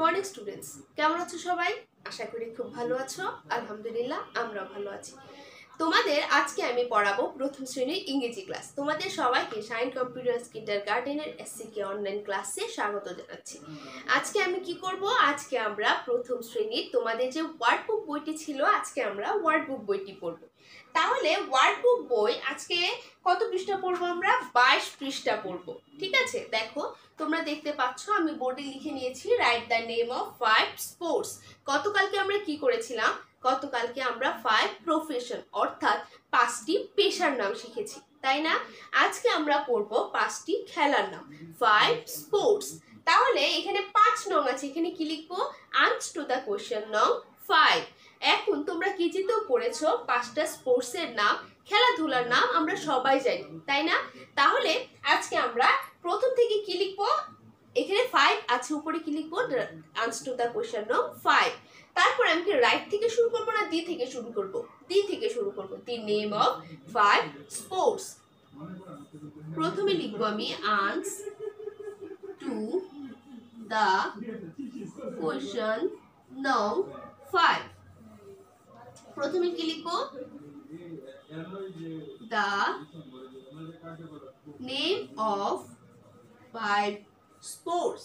Morning students, কেমন আছো সবাই? আশা করি খুব ভালো আছো। আলহামদুলিল্লাহ, আমরা ভালো আছি। তোমাদের আজকে আমি পড়াবো প্রথম শ্রেণীর ইংরেজি ক্লাস। তোমাদের সবাইকে শাইন কম্পিউটার কিন্ডারগার্টেনের এসসিকে অনলাইন ক্লাসে স্বাগত জানাচ্ছি। আজকে আমি কি করব? আজকে আমরা প্রথম শ্রেণীর তোমাদের যে ওয়ার্ডবুক বইটি ছিল, আজকে আমরা ওয়ার্ডবুক বইটি পড়ব। তাহলে ওয়ার্ডবুক বই আজকে কত পৃষ্ঠা পড়বো? আমরা 22 পৃষ্ঠা পড়বো। ঠিক আছে, দেখো তোমরা দেখতে পাচ্ছ আমি বোর্ডে লিখে নিয়েছি write the name of 5 sports. গতকালকে আমরা কি করেছিলাম? গতকালকে আমরা 5 প্রফেশন অর্থাৎ 5টি পেশার নাম শিখেছি, তাই না? আজকে আমরা পড়ব 5টি খেলার নাম, 5 স্পোর্টস। তাহলে এখানে 5 নং আছে, এখানে কি লিখবো? আনসার টু দ্য কোশ্চেন নং 5। এখন তোমরা কেজিতেও পড়েছো 5টা স্পোর্টসের নাম, খেলাধুলার নাম আমরা সবাই জানি, তাই না? তাহলে আজকে আমরা প্রথম থেকে কি লিখবো? এখানে 5 আছে, উপরে কি লিখবো? আনসার টু দ্য কোশ্চেন নং 5। তারপর আমি কি রাইট থেকে শুরু করবো না ডি থেকে শুরু করব? ডি থেকে শুরু করব। The name of 5 sports. প্রথমে লিখবো আমি আনসার টু দ্য কোশ্চেন নং 5। প্রথমে কি লিখবো? The name of 5 sports.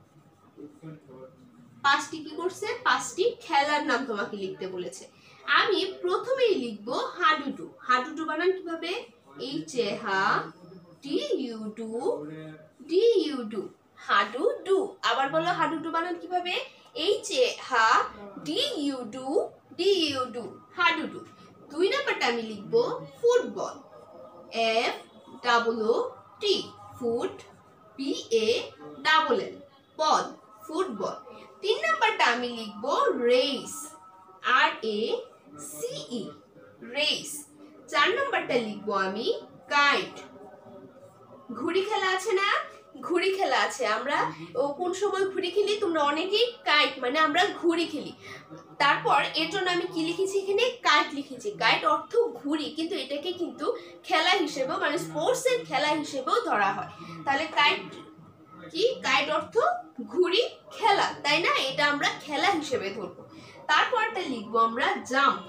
5টি কি করছে? 5টি খেলার নাম তোমাকে লিখতে বলেছে। আমি প্রথমেই লিখবো হাডুডু। হাডুডু বানান কিভাবে? এইচ এ হা ডি ইউ ডু ডি ইউ ডু, হাডুডু। আবার বলো হাডুডু বানান কিভাবে? এইচ এ হা ডি ইউ ডু ডি ইউ ডু, হাডুডু। 2 নাম্বারটা আমি লিখবো football, F double O T, foot, P A double L, ball, football. 3 নাম্বারটা আমি লিখবো race, R A C E, race. 4 নাম্বারটা লিখবো আমি কাইট। ঘুড়ি খেলা আছে না? ঘুড়ি খেলা আছে। আমরা কোন সময় ঘুড়ি খেলি? তোমরা অনেকেই কাইট মানে আমরা ঘুড়ি খেলি। তারপর এর জন্য আমি কি লিখেছি? এখানে কাইট লিখেছি। কাইট অর্থ ঘুড়ি, কিন্তু এটাকে কিন্তু খেলা হিসেবেও মানে স্পোর্টস এর খেলা হিসেবেও ধরা হয়। তাহলে কাইট কি? কাইট অর্থ ঘুড়ি খেলা, তাই না? এটা আমরা খেলা হিসেবে ধরবো। তারপরটা লিখবো আমরা জাম্প।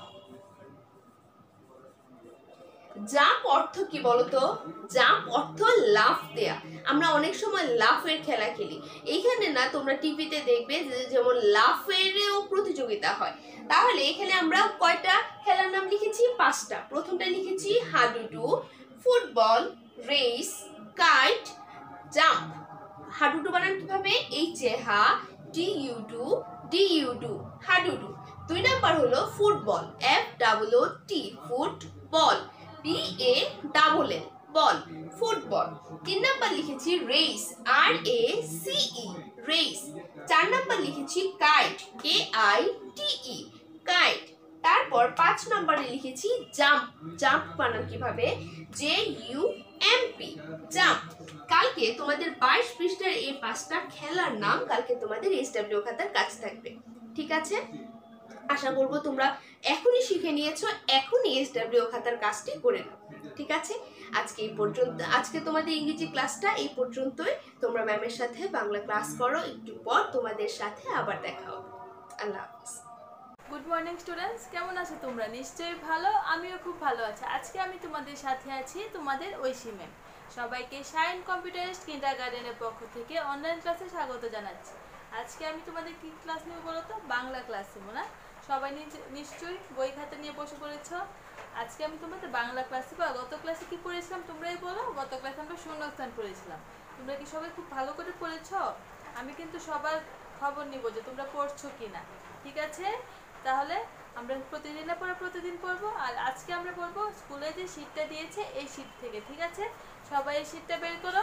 জাম্প অর্থ কি বলতো? জাম্প অর্থ লাফ দেয়া। আমরা অনেক সময় লাফের খেলা খেলি। এইখানে না তোমরা টিভিতে দেখবে যেমন লাফেরও প্রতিযোগিতা হয়। তাহলে এখানে আমরা কয়টা খেলার নাম লিখেছি? 5টা। প্রথমটা লিখেছি হাডুডু, ফুটবল, রেস, কাইট, জাম্প। হাডুডু বানান কিভাবে? এইচ এ হা ডি ইউ ডু ডি ইউ ডু, হাডুডু। 2 নাম্বার হলো football, F double O T, football, P A double L, ball, football. 3 number লিখেছি race, R A C E, race. 4 number লিখেছি kite, K I T E, kite. তারপর 5 নম্বরে লিখেছি jump. Jump বানান কিভাবে? J U M P, jump. কালকে তোমাদের 22 পৃষ্ঠার এই 5টা খেলার নাম কালকে তোমাদের এসডব্লিউ খাতার কাছে থাকবে, ঠিক আছে? আশা করব তোমরা এখনই শিখে নিয়েছো, এখনই এসডব্লিউ খাতার কাজটি করে নাও, ঠিক আছে? আজকে এই পর্যন্ত, আজকে তোমাদের ইংরেজি ক্লাসটা এই পর্যন্তই। তোমরা ম্যামের সাথে বাংলা ক্লাস করো, একটু পর তোমাদের সাথে আবার দেখা হবে। আল্লাহ হাফেজ। গুড মর্নিং স্টুডেন্টস, কেমন আছো তোমরা? নিশ্চয়ই ভালো, আমিও খুব ভালো আছি। আজকে আমি তোমাদের সাথে আছি তোমাদের ঐশী ম্যাম। সবাইকে শাইন কম্পিউটার কিন্ডারগার্টেনের পক্ষ থেকে অনলাইন ক্লাসে স্বাগত জানাচ্ছি। আজকে আমি তোমাদের কি ক্লাস নেব বলো তো? বাংলা ক্লাস নেব না? সবাই নিশ্চয়ই বই খাতা নিয়ে বসে পড়েছ। আজকে আমি তোমাদের বাংলা ক্লাস নেব। গত ক্লাসে কি পড়েছিলাম তোমরাই বলো? গত ক্লাসে আমরা শূন্যস্থান পড়েছিলাম। তোমরা কি সবাই খুব ভালো করে পড়েছ? আমি কিন্তু সবার খবর নিব যে তোমরা পড়ছো কিনা, ঠিক আছে? তাহলে আমরা প্রতিদিনের পরে প্রতিদিন পড়বো। আর আজকে আমরা পড়বো স্কুলে যে শীটটা দিয়েছে এই শীট থেকে, ঠিক আছে? সবাই এই শীটটা বের করো।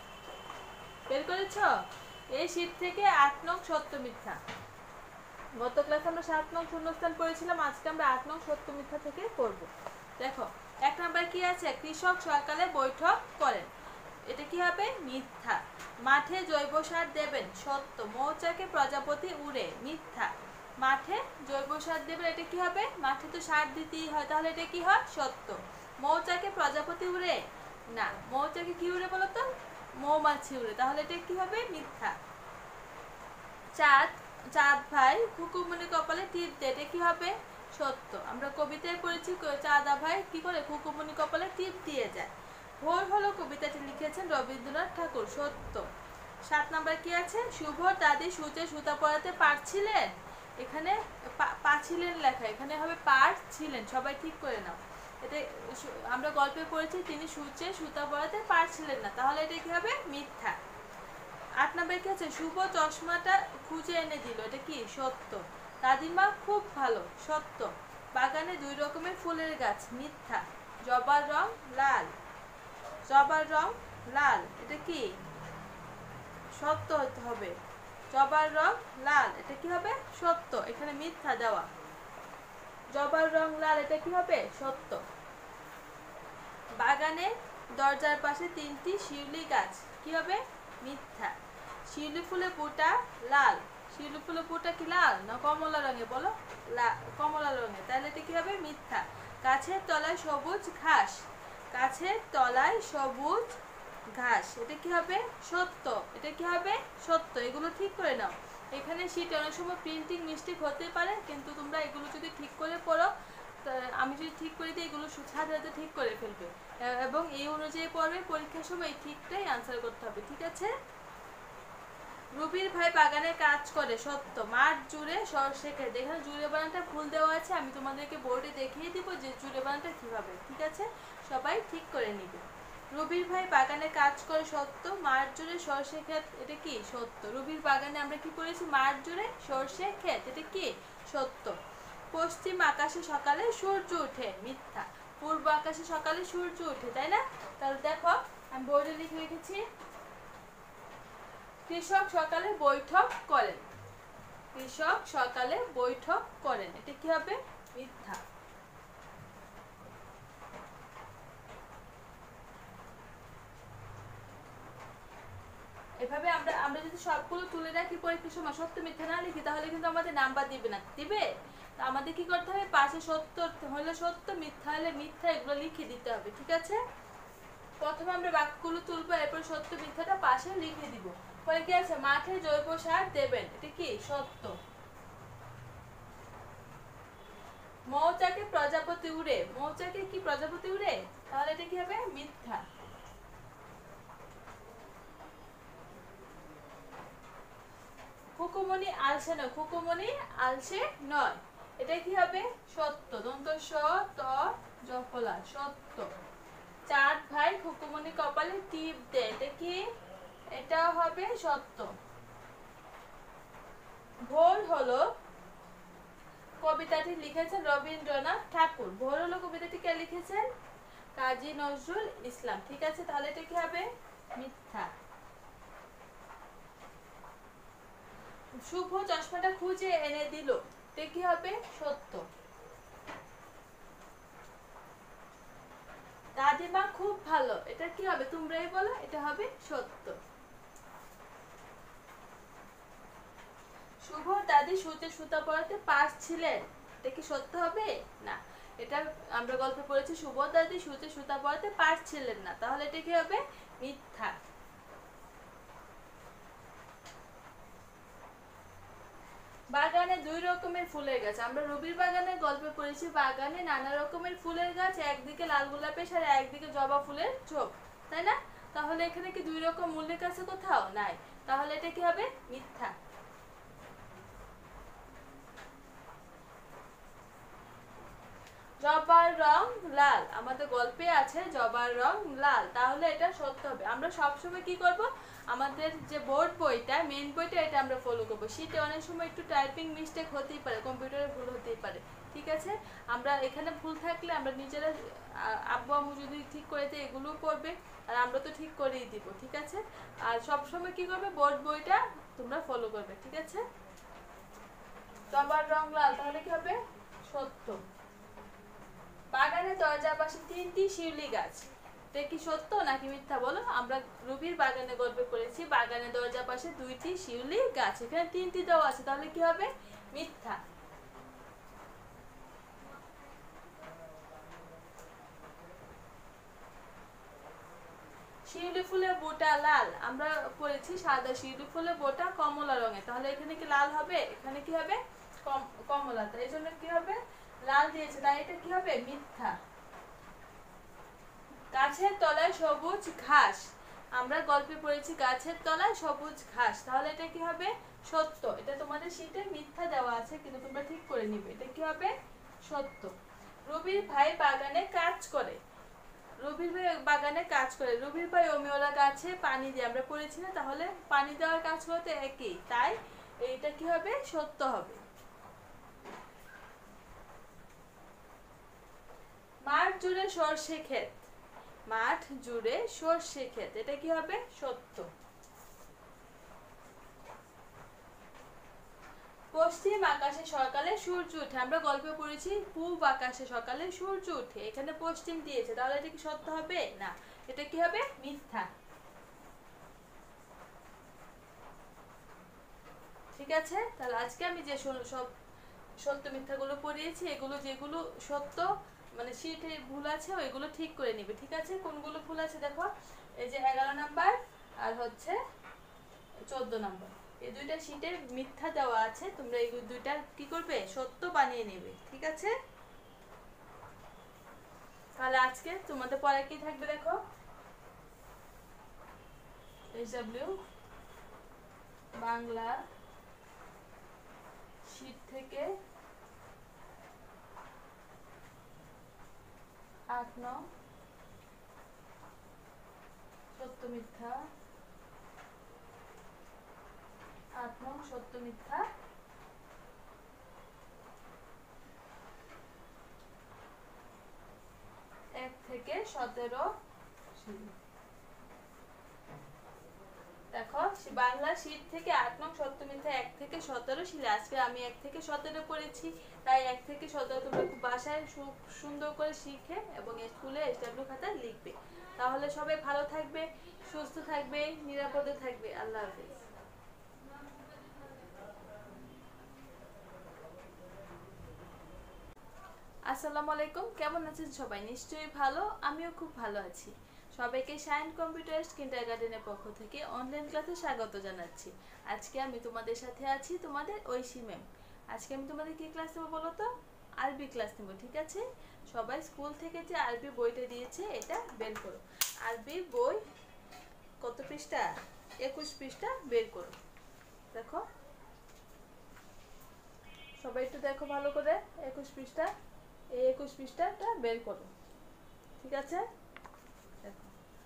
বের করেছ? এই শীট থেকে 8 নং সত্য মিথ্যা। গত ক্লাসে আমরা 7 নং শূন্যস্থান পড়েছিলাম, আজকে আমরা 8 নং সত্য মিথ্যা থেকে পড়বো। দেখো 1 নাম্বার কি আছে? কৃষক সকালে বৈঠক করেন, এটা কি হবে? মিথ্যা। মাঠে জৈব সার দেবেন, সত্য। মৌচাকে প্রজাপতি উড়ে, মিথ্যা। মাঠে জৈব সার দেবেন, এটা কি হবে? মাঠে তো সার দিতেই হয়, তাহলে এটা কি হয়? সত্য। মৌচাকে প্রজাপতি উড়ে, না। মৌচাকে কি উড়ে বলো তো? মৌমাছি উড়ে, তাহলে এটা কি হবে? মিথ্যা। চাঁদ চাঁদ ভাই খুকুমনি কপালে টিপ দেয়, এটা কি হবে? সত্য। আমরা কবিতায় পড়েছি চাঁদা ভাই কি করে খুকুমনি কপালে টিপ দিয়ে যায়। ভোর হলো কবিতাটি লিখেছেন রবীন্দ্রনাথ ঠাকুর, সত্য। 7 নাম্বার কি আছে? শুভ দাদি সূচে সুতা পরাতে পারছিলেন, এখানে পাছিলেন লেখা, এখানে হবে পারছিলেন, সবাই ঠিক করে নাও। এটা আমরা গল্পে পড়েছি তিনি সূচে সুতা পরাতে পারছিলেন না, তাহলে এটা কি হবে? মিথ্যা। 8 নম্বরে কি আছে? শুভ চশমাটা খুঁজে এনে দিল, এটা কি? সত্য। দাদিমা খুব ভালো, সত্য। বাগানে 2 রকমের ফুলের গাছ, মিথ্যা। জবার রং লাল, জবার রং লাল, এটা কি? সত্য হতে হবে। জবার রং লাল, এটা কি হবে? সত্য, এখানে মিথ্যা দেওয়া। জবার রং লাল, এটা কি হবে? সত্য। বাগানে দরজার পাশে 3টি শিউলি গাছ, কি হবে? মিথ্যা। শিউলি ফুলে ফোঁটা লাল, শিউলি ফুলে ফোঁটা কি লাল না কমলা রঙে? বলো। কমলা রঙে, তাহলে এটা কি হবে? মিথ্যা। গাছের তলায় সবুজ ঘাস, গাছের তলায় সবুজ ঘাস, এটা কি হবে? সত্য, এটা কি হবে? সত্য। এগুলো ঠিক করে নাও। এখানে শীট অনেক সময় প্রিন্টিং মিস্টেক হতে পারে, কিন্তু তোমরা এগুলো যদি ঠিক করে পড়ো, আমি যদি ঠিক করে দিই এগুলো সাথে ঠিক করে ফেলবে, এবং এই অনুযায়ী পড়বে, পরীক্ষার সময় ঠিকটাই আনসার করতে হবে, ঠিক আছে? রুবির ভাই বাগানে কাজ করে, সত্য। মাঠ জুড়ে সরষে ক্ষেত, এখানে জুড়ে বানানটা ভুল দেওয়া আছে, আমি তোমাদেরকে বোর্ডে দেখিয়ে দিব যে জুড়ে বানানটা কিভাবে, ঠিক আছে? সবাই ঠিক করে নিবে। রুবির ভাই বাগানে কাজ করে, সত্য। মাঠ জুড়ে সরষে ক্ষেত, এটা কি? সত্য। রুবির বাগানে আমরা কি করেছি? মাঠ জুড়ে সরষে ক্ষেত, এটা কি? সত্য। পশ্চিম আকাশে সকালে সূর্য ওঠে, মিথ্যা। পূর্ব আকাশে সকালে সূর্য ওঠে, তাই না? তাহলে দেখো আমি বোর্ডে লিখে রেখেছি, কৃষক সকালে বৈঠক করেন, কৃষক সকালে বৈঠক করেন, এটা কি হবে? মিথ্যা। এভাবে আমরা আমরা যদি সবগুলো তুলে রাখি পরীক্ষার সময়, সত্য মিথ্যা না লিখি, তাহলে কিন্তু আমাদের নাম্বার দিবে না, দিবে? আমাদের কি করতে হবে? পাশে সত্য হলে সত্য, মিথ্যা হলে মিথ্যা, এগুলো লিখে দিতে হবে, ঠিক আছে? প্রথমে আমরা বাক্যগুলো তুলবো, এরপর সত্য মিথ্যাটা পাশে লিখে দিব। পরে কি আছে? মাঠে জৈব সার দেবেন, এটা কি? সত্য। মৌচাকে প্রজাপতি উড়ে, মৌচাকে কি প্রজাপতি উড়ে? তাহলে এটা কি হবে? মিথ্যা। খুকুমনি আলসে নয়, খুকুমনি আলসে নয়, এটা কি হবে? সত্য। দন্ত স ত জফলা, সত্য। চাঁদ ভাই খুকুমনি কপালে টিপ দেয়, এটা কি? এটাও হবে সত্য। ভোর হলো কবিতাটি লিখেছেন রবীন্দ্রনাথ ঠাকুর, ভোর হলো কবিতাটি কে লিখেছেন? কাজী নজরুল ইসলাম, ঠিক আছে? তাহলে এটা কি হবে? মিথ্যা। শুভ চশমাটা খুঁজে এনে দিল, এটা কি হবে? সত্য। দাদিমা খুব ভালো, এটা কি হবে? তোমরাই বলো, এটা হবে সত্য। শুভ দাদি সূচে সুতা পরাতে পারছিলেন, এটা কি সত্য হবে? না। এটা আমরা গল্পে পড়েছি শুভ দাদি সূচে সুতা পরাতে পারছিলেন না, তাহলে এটা কি হবে? মিথ্যা। বাগানে 2 রকমের ফুলের গাছ, আমরা রবির বাগানে গল্পে পড়েছি বাগানে নানা রকমের ফুলের গাছ, একদিকে লাল গোলাপের সাথে একদিকে জবা ফুলের ঝোপ, তাই না? তাহলে এখানে কি 2 রকম উল্লেখ আছে কোথাও? নাই, তাহলে এটা কি হবে? মিথ্যা। জবার রং লাল, আমাদের গল্পে আছে জবার রং লাল, তাহলে এটা সত্য হবে। আমরা সবসময় কি করব? আমাদের যে বোর্ড বইটা, মেন বইটা, এটা আমরা ফলো করবো। শীটে অনেক সময় একটু টাইপিং মিস্টেক হতেই পারে, কম্পিউটারে ভুল হতেই পারে, ঠিক আছে? আমরা এখানে ভুল থাকলে আমরা নিজেরা, আব্বু আম্মু যদি ঠিক করে দেয় এগুলোও করবে, আর আমরা তো ঠিক করেই দিব, ঠিক আছে? আর সবসময় কি করবে? বোর্ড বইটা তোমরা ফলো করবে, ঠিক আছে? জবার রং লাল, তাহলে কি হবে? সত্য। বাগানের দরজার পাশে 3টি শিউলি গাছ, এটা কি সত্য নাকি মিথ্যা বলো? আমরা রুবির বাগানে গল্পে পড়েছি বাগানের দরজার পাশে 2টি শিউলি গাছ, এখানে 3টি দেওয়া আছে, তাহলে কি হবে? মিথ্যা। শিউলি ফুলের বোটা লাল, আমরা পড়েছি সাদা শিউলি ফুলের বোটা কমলা রঙের, তাহলে এখানে কি লাল হবে? এখানে কি হবে? কমলা, তাই এই জন্য কি হবে? লাল দিয়েছে, তাই এটা কি হবে? মিথ্যা। গাছের তলায় সবুজ ঘাস, আমরা গল্পে পড়েছি গাছের তলায় সবুজ ঘাস, তাহলে এটা কি হবে? সত্য। এটা তোমাদের শীটে মিথ্যা দেওয়া আছে, কিন্তু তোমরা ঠিক করে নিবে। এটা কি হবে? সত্য। রবির ভাই বাগানে কাজ করে, রবির ভাই বাগানে কাজ করে, রবির ভাই অমিওলা গাছে পানি দিয়ে, আমরা পড়েছি না? তাহলে পানি দেওয়ার কাজ হতে একই, তাই এইটা কি হবে? সত্য হবে। মাঠ জুড়ে সর্ষে ক্ষেত, মাঠ জুড়ে সর্ষে ক্ষেত, এটা কি হবে? সত্য। পশ্চিম আকাশে সকালে সূর্য ওঠে, আমরা গল্পে পড়েছি পূব আকাশে সকালে সূর্য ওঠে, এখানে পশ্চিম দিয়েছে, তাহলে এটা কি সত্য হবে? না, এটা কি হবে? মিথ্যা। ঠিক আছে, তাহলে আজকে আমি যে সব সত্য মিথ্যাগুলো পড়িয়েছি, এগুলো যেগুলো সত্য মানে শীটে ভুল আছে ওইগুলো ঠিক করে নিবে। ঠিক আছে, কোনগুলো ভুল আছে দেখো, এই যে 11 নাম্বার আর হচ্ছে 14 নাম্বার, এই দুইটা শীটে মিথ্যা দেওয়া আছে, তোমরা এই দুইটা কি করবে? সত্য বানিয়ে নেবে। ঠিক আছে, তাহলে আজকে তোমাদের পরে কি থাকবে দেখো, SW বাংলা শীট থেকে 8 সত্য মিথ্যা, 8 সত্য মিথ্যা, 1 থেকে 17। দেখো বাংলা শীট থেকে 8 সত্য মিথ্যা 1 থেকে 17 ছিল, আজকে আমি 1 থেকে 17 পড়েছি, তাই 1 থেকে 17 তোমরা খুব বাসায় সুন্দর করে শিখে এবং স্কুলে SW খাতায় লিখবে। তাহলে সবাই ভালো থাকবে, সুস্থ থাকবে, নিরাপদে থাকবে। আল্লাহ হাফেজ। আসসালামু আলাইকুম, কেমন আছেন সবাই? নিশ্চয়ই ভালো, আমিও খুব ভালো আছি। সবাইকে শাইন কম্পিউটার কিন্ডারগার্টেনের পক্ষ থেকে অনলাইন ক্লাসে স্বাগত জানাচ্ছি। আজকে আমি তোমাদের সাথে আছি, তোমাদের ঐশী ম্যাম। আজকে আমি তোমাদের কি ক্লাস নেবো বলো তো? আরবি ক্লাস নেবো। ঠিক আছে, সবাই স্কুল থেকে যে আরবি বইটা দিয়েছে এটা বের করো। আরবি বই কত পৃষ্ঠা? 21 পৃষ্ঠা বের করো। দেখো সবাই একটু দেখো ভালো করে, 21 পৃষ্ঠা, এই 21 পৃষ্ঠাটা বের করো। ঠিক আছে, দেখো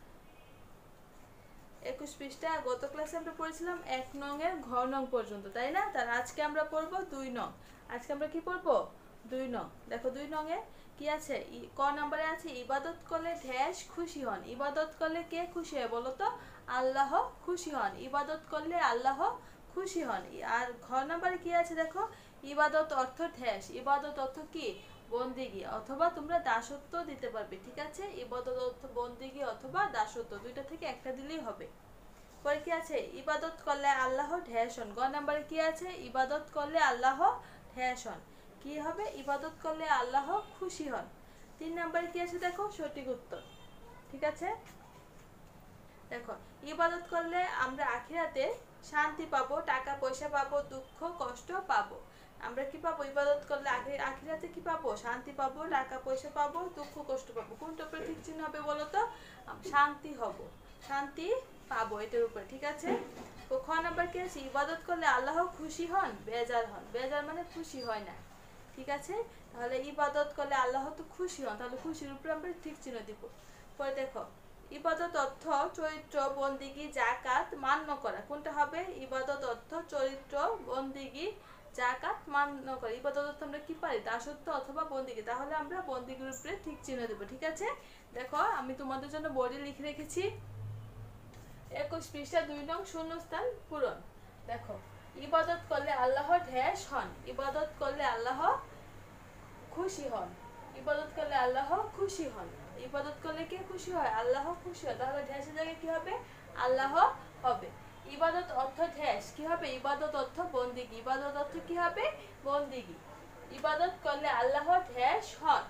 21 পৃষ্ঠা গত ক্লাসে আমরা পড়েছিলাম 1 নং এর ঘ নং পর্যন্ত, তাই না? তার আজকে আমরা পড়বো 2 নং। আজকে আমরা কি পড়বো? 2 নং। দেখো 2 নং এ কি আছে? ক নাম্বারে আছে ইবাদত করলে ঢ্যাশ খুশি হন। ইবাদত করলে কে খুশি হয় বলো তো? আল্লাহ খুশি হন। ইবাদত করলে আল্লাহ খুশি হন। আর ঘ নাম্বারে কি আছে দেখো, ইবাদত অর্থ ঢ্যাশ, ইবাদত অর্থ কি? বন্দিগি, অথবা তোমরা দাসত্ব দিতে পারবে। ঠিক আছে, ইবাদত অর্থ বন্দিগি অথবা দাসত্ব, দুইটা থেকে একটা দিলেই হবে। পরে কি আছে? ইবাদত করলে আল্লাহ ঢ্যাশ হন। গ নাম্বারে কি আছে? ইবাদত করলে আল্লাহ ঢ্যাশ হন। কি হবে? ইবাদত করলে আল্লাহ খুশি হন। 3 নাম্বারে কি আছে দেখো, সঠিক উত্তর। ঠিক আছে, দেখো ইবাদত করলে আমরা আখিরাতে শান্তি পাবো, টাকা পয়সা পাবো, দুঃখ কষ্ট পাবো। আমরা কি পাবো? ইবাদত করলে আখিরাতে কি পাবো? শান্তি পাবো, টাকা পয়সা পাবো, দুঃখ কষ্ট পাবো। কোনটার উপরে ঠিক চিহ্ন হবে বলো তো? শান্তি হব, শান্তি পাবো, এটার উপরে। ঠিক আছে, তো খ নাম্বার কি আছে? ইবাদত করলে আল্লাহ খুশি হন, বেজার হন। বেজার মানে খুশি হয় না। ঠিক আছে, তাহলে ইবাদত করলে আল্লাহ তো খুশি হন, তাহলে খুশির উপরে আমরা ঠিক চিহ্ন দিব। পরে দেখো ইবাদত অর্থ চরিত্র বন্দিগি জাকাত মান্য করা। কোনটা হবে? ইবাদত অর্থ চরিত্র বন্দিগি জাকাত মান্য করা। ইবাদত অর্থ আমরা কি পারি? দাসত্ব অথবা বন্দিগি, তাহলে আমরা বন্দিগির উপরে ঠিক চিহ্ন দেবো। ঠিক আছে, দেখো আমি তোমাদের জন্য বোর্ডে লিখে রেখেছি 21 পৃষ্ঠা 2 নং শূন্যস্থান পূরণ। দেখো ইবাদত করলে আল্লাহ ঢ্যাশ হন। ইবাদত করলে আল্লাহ খুশি হন। ইবাদত করলে আল্লাহ খুশি হন। ইবাদত করলে কে খুশি হয়? আল্লাহ খুশি হয়, তাহলে ঢ্যাশের জায়গায় কি হবে? আল্লাহ হবে। ইবাদত অর্থ ঢ্যাশ কি হবে? ইবাদত অর্থ বন্দিগি। ইবাদত অর্থ কি হবে? বন্দিগি। ইবাদত করলে আল্লাহ ঢ্যাশ হন।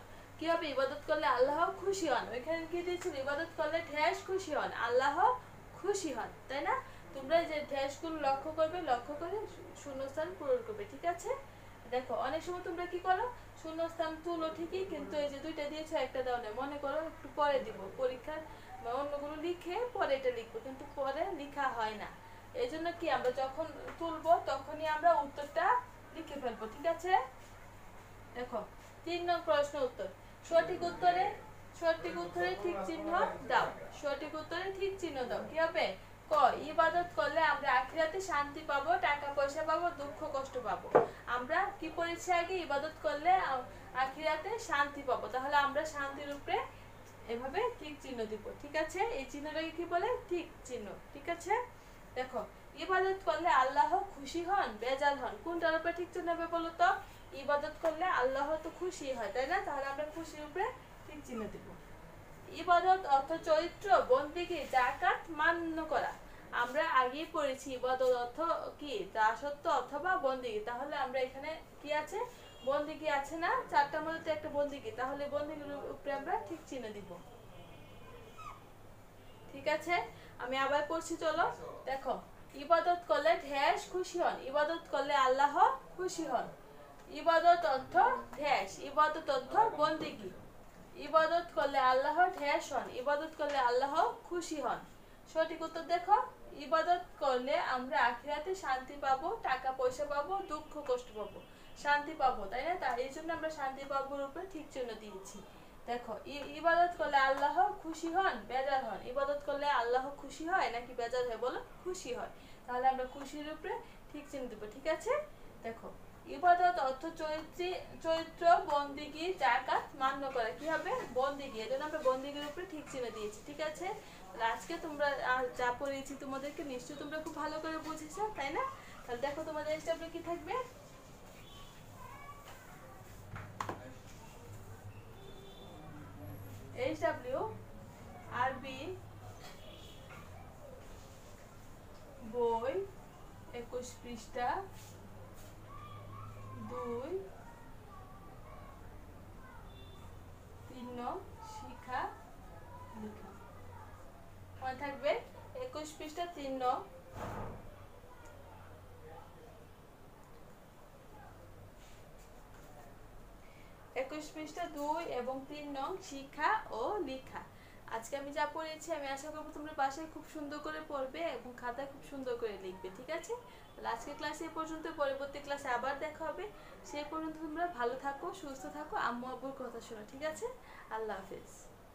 কি হবে? ইবাদত করলে আল্লাহ খুশি হন। ওইখানে কি দিয়েছিল? ইবাদত করলে ঢেস খুশি হন, আল্লাহ খুশি হন, তাই না? তোমরা যে ঢেসগুলো লক্ষ্য করবে, লক্ষ্য করে শূন্যস্থান পূরণ করবে, ঠিক আছে? দেখো অনেক সময় তোমরা কি করো, শূন্যস্থান তুলো ঠিকই, কিন্তু এই যে দুইটা দিয়েছো একটা দাও না, মনে করো একটু পরে দিব পরীক্ষার অন্যগুলো লিখে পরে এটা লিখবো, কিন্তু পরে লেখা হয় না। এই জন্য কি আমরা যখন তুলবো তখনই আমরা উত্তরটা লিখে ফেলবো, ঠিক আছে? দেখো 3 নং প্রশ্ন উত্তর। সঠিক উত্তরে ঠিক চিহ্ন দাও। সঠিক উত্তরে ঠিক চিহ্ন দাও। কি হবে? ক, ইবাদত করলে আমরা আখিরাতে শান্তি পাবো, টাকা পয়সা পাবো, দুঃখ কষ্ট পাবো। আমরা কি পড়েছি আগে? ইবাদত করলে আখিরাতে শান্তি পাবো। তাহলে আমরা শান্তির উপরে এভাবে ঠিক চিহ্ন দিব, ঠিক আছে? এই চিহ্নটাকে কি বলে? ঠিক চিহ্ন, ঠিক আছে? দেখো ইবাদত করলে আল্লাহ খুশি হন, বেজার হন, কোনটার উপরে ঠিক চিহ্ন হবে বলো তো? ইবাদত করলে আল্লাহ তো খুশি হয়, তাই না? তাহলে আমরা খুশির উপরে ঠিক চিহ্ন দিব। ইবাদত অর্থ চরিত্র, বন্দেগী, যাকাত মান্য করা। আমরা আগেই পড়েছি ইবাদত অর্থ কি? দাসত্ব অথবা বন্দেগী। তাহলে আমরা এখানে কি আছে? বন্দেগী আছে না? 4টার মধ্যে একটা বন্দেগী, তাহলে বন্দেগীর উপরে আমরা ঠিক চিহ্ন দিব, ঠিক আছে? আমি আবার পড়ছি, চলো দেখো। ইবাদত করলে ঢেস খুশি হন, ইবাদত করলে আল্লাহ খুশি হন। ইবাদত অর্থ ঢেস, ইবাদত অর্থ বন্দেগী। ইবাদত করলে আল্লাহ ঢেস হন, ইবাদত করলে আল্লাহ খুশি হন। সঠিক উত্তর দেখো, ইবাদত করলে আমরা আখিরাতে শান্তি পাবো, টাকা পয়সা পাবো, দুঃখ কষ্ট পাবো। শান্তি পাবো, তাই না? তাই এই জন্য আমরা শান্তি পাবোর উপরে ঠিক চিহ্ন দিয়েছি। দেখো ইবাদত করলে আল্লাহ খুশি হন, বেজার হন। ইবাদত করলে আল্লাহ খুশি হয় নাকি বেজার হয় বলো? খুশি হয়। তাহলে আমরা খুশির উপরে ঠিক চিহ্ন দেবো, ঠিক আছে? দেখো ইবাদত অর্থ চরিত্র, বন্দেগী, যাকাত মান্য করা। কি হবে? বন্দেগী। এই জন্য আমরা বন্দেগীর উপরে ঠিক চিহ্ন দিয়েছি, ঠিক আছে? আজকে তোমরা যা পড়িয়েছি তোমাদেরকে নিশ্চয়ই তোমরা খুব ভালো করে বুঝেছো, তাই না? তাহলে দেখো তোমাদের এক্সাম্পল কি থাকবে। HW আরবি বই 21 পৃষ্ঠা 2 3 নং শিখা লেখা। মনে থাকবে 21 পৃষ্ঠা 3 নং। পৃষ্ঠা 2 এবং 3 নং শিক্ষা ও লেখা। আজকে আমি যা পড়েছি আমি আশা করব তোমরা বাসায় খুব সুন্দর করে পড়বে এবং খাতায় খুব সুন্দর করে লিখবে, ঠিক আছে? তাহলে আজকের ক্লাসে এই পর্যন্ত, পরবর্তী ক্লাসে আবার দেখা হবে। সেই পর্যন্ত তোমরা ভালো থাকো, সুস্থ থাকো, আম্মু আব্বুর কথা শোনো, ঠিক আছে? আল্লাহ হাফেজ।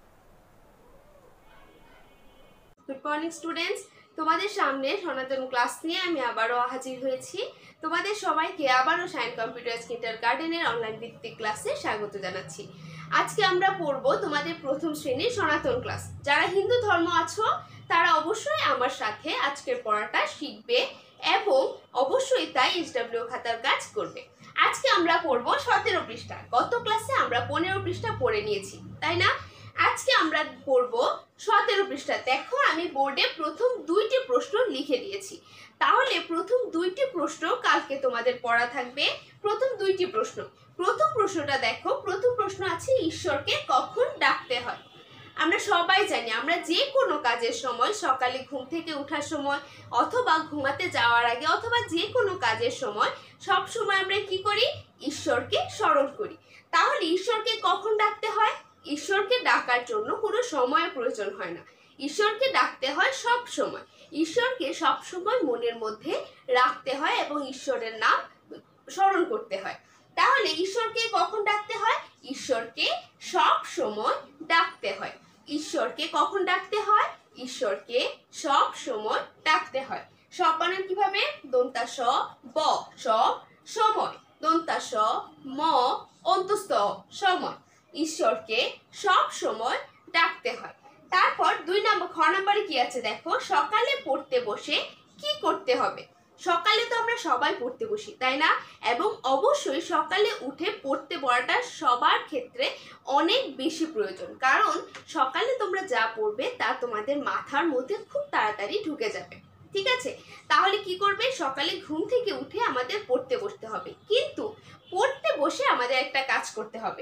গুড মর্নিং স্টুডেন্টস, তোমাদের সামনে সনাতন ক্লাস নিয়ে আমি আবারও হাজির হয়েছি। তোমাদের সবাইকে আবারও শাইন কম্পিউটার কিন্ডারগার্টেনের অনলাইন ভিত্তিক ক্লাসে স্বাগত জানাচ্ছি। আজকে আমরা পড়ব তোমাদের প্রথম শ্রেণীর সনাতন ক্লাস। যারা হিন্দু ধর্ম আছো তারা অবশ্যই আমার সাথে আজকের পড়াটা শিখবে এবং অবশ্যই তাই HW খাতার কাজ করবে। আজকে আমরা পড়ব 17 পৃষ্ঠা। গত ক্লাসে আমরা 15 পৃষ্ঠা পড়ে নিয়েছি, তাই না? আজকে আমরা পড়ব 17 পৃষ্ঠা। দেখো আমি বোর্ডে প্রথম 2টি প্রশ্ন লিখে দিয়েছি, তাহলে প্রথম 2টি প্রশ্ন কালকে তোমাদের পড়া থাকবে। প্রথম 2টি প্রশ্ন, প্রথম প্রশ্নটা দেখো। প্রথম প্রশ্ন আছে ঈশ্বরকে কখন ডাকতে হয়। আমরা সবাই জানি আমরা যে কোনো কাজের সময়, সকালে ঘুম থেকে ওঠার সময় অথবা ঘুমাতে যাওয়ার আগে অথবা যে কোনো কাজের সময় সব সময় আমরা কি করি? ঈশ্বরকে স্মরণ করি। তাহলে ঈশ্বরকে কখন ডাকতে হয়? ঈশ্বরকে ডাকার জন্য কোনো সময়ের প্রয়োজন হয় না, ঈশ্বরকে ডাকতে হয় সব সময়। ঈশ্বরকে সব সময় মনের মধ্যে রাখতে হয় এবং ঈশ্বরের নাম স্মরণ করতে হয়। তাহলে ঈশ্বরকে কখন ডাকতে হয়? ঈশ্বরকে সব সময় ডাকতে হয়। ঈশ্বরকে কখন ডাকতে হয়? ঈশ্বরকে সব সময় ডাকতে হয়। সব বানান কিভাবে? দন্তা স ব, সব সময়, দন্তা স ম অন্তস্থ সময়। ঈশ্বরকে সব সময় ডাকতে হয়। তারপর 2 নম্বর খ নম্বরে কি আছে দেখো। সকালে পড়তে বসে কি করতে হবে? সকালে তো আমরা সবাই পড়তে বসি, তাই না? এবং অবশ্যই সকালে উঠে পড়তে বসাটা সবার ক্ষেত্রে অনেক বেশি প্রয়োজন, কারণ সকালে তোমরা যা পড়বে তা তোমাদের মাথার মধ্যে খুব তাড়াতাড়ি ঢুকে যাবে, ঠিক আছে? তাহলে কি করবে? সকালে ঘুম থেকে উঠে আমাদের পড়তে বসতে হবে, কিন্তু পড়তে বসে আমাদের একটা কাজ করতে হবে।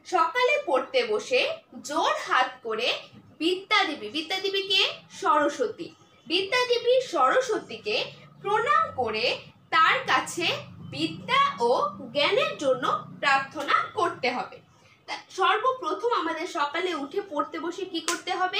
সকালে পড়তে বসে জোর হাত করে বিদ্যাদেবী, বিদ্যাদেবীকে সরস্বতী, বিদ্যাদেবী সরস্বতীকে প্রণাম করে তার কাছে বিদ্যা ও জ্ঞানের জন্য প্রার্থনা করতে হবে। সর্বপ্রথম আমাদের সকালে উঠে পড়তে বসে কি করতে হবে?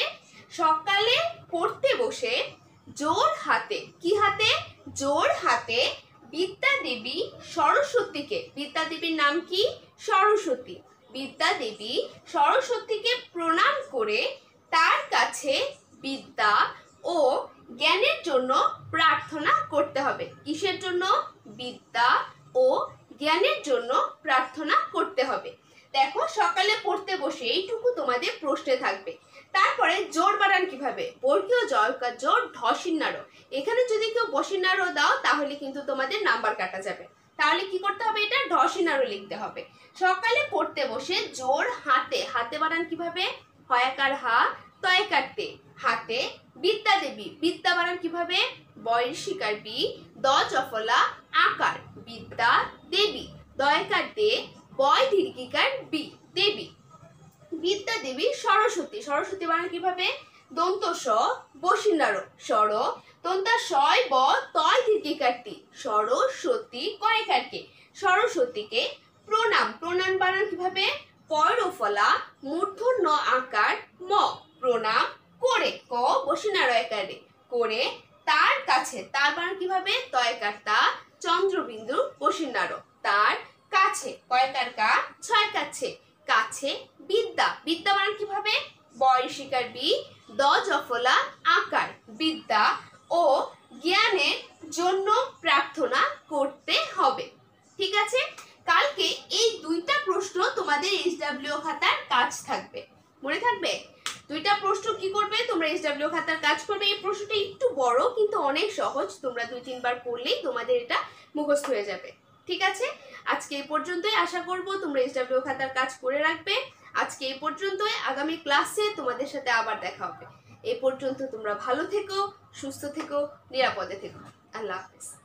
সকালে পড়তে বসে জোর হাতে, কি হাতে? জোর হাতে বিদ্যাদেবী সরস্বতীকে, বিদ্যাদেবীর নাম কি? সরস্বতী, বিদ্যাদেবী সরস্বতীকে প্রণাম করে তার কাছে বিদ্যা ও জ্ঞানের জন্য প্রার্থনা করতে হবে। কিসের জন্য? বিদ্যা ও জ্ঞানের জন্য প্রার্থনা করতে হবে। দেখো, সকালে পড়তে বসে এইটুকু তোমাদের প্রশ্নে থাকবে। তারপরে জোর বানান কিভাবে? বর্গীয় জয়কার জোর ঢসিন্নাড়। এখানে যদি কেউ বসিন্নাড় দাও তাহলে কিন্তু তোমাদের নাম্বার কাটা যাবে। তাহলে কি করতে হবে? এটা ঢসিন্নাড় লিখতে হবে। সকালে পড়তে বসে জোর হাতে, হাতে বানান কিভাবে? হয়াকার হা, তয়কার তে, হাতে বিদ্যাদেবী, বিদ্যা বানান কিভাবে? বয়সিকার বি, দ জফলা আকার, বিদ্যা দেবী, দয়কার দে, বয় দীর্ঘিকার বি, দেবী। বিদ্যাদেবী সরস্বতী, সরস্বতী বানান কিভাবে? দন্ত স বসিন্নাড়, সর, দন্তা শয় ব, তয় দীর্ঘিকার তি, সরস্বতী, কয়কার কে, সরস্বতীকে প্রণাম, প্রণাম বানান কিভাবে? পয়রফলা মূর্ধন্য আকার ম, প্রণাম করে, ক বসিন্নাড় একারে, করে তার কাছে, তার বানান কিভাবে? তয়কার তা, চন্দ্রবিন্দু বসিন্নাড়, তার কাছে, কয়কার কা, ছয় কাছে, কাছে বিদ্যা, বিদ্যা বানান কিভাবে? বয়সিকার বি, দ জফলা আকার, বিদ্যা ও জ্ঞানের জন্য প্রার্থনা করতে হবে। ঠিক আছে, কালকে এই দুইটা প্রশ্ন তোমাদের এইচডব্লিউ খাতার কাজ থাকবে, মনে থাকবে? দুইটা প্রশ্ন কি করবে? তোমরা এইচডব্লিউ খাতার কাজ করবে। এই প্রশ্নটা একটু বড় কিন্তু অনেক সহজ, তোমরা 2-3 বার পড়লেই তোমাদের এটা মুখস্থ হয়ে যাবে। ঠিক আছে, আজকে এই পর্যন্তই। আশা করব তোমরা এইচডব্লিউ খাতার কাজ করে রাখবে। আজকে এই পর্যন্তই, আগামী ক্লাসে তোমাদের সাথে আবার দেখা হবে। এই পর্যন্ত তোমরা ভালো থেকো, সুস্থ থেকো, নিরাপদে থেকো। আল্লাহ হাফেজ।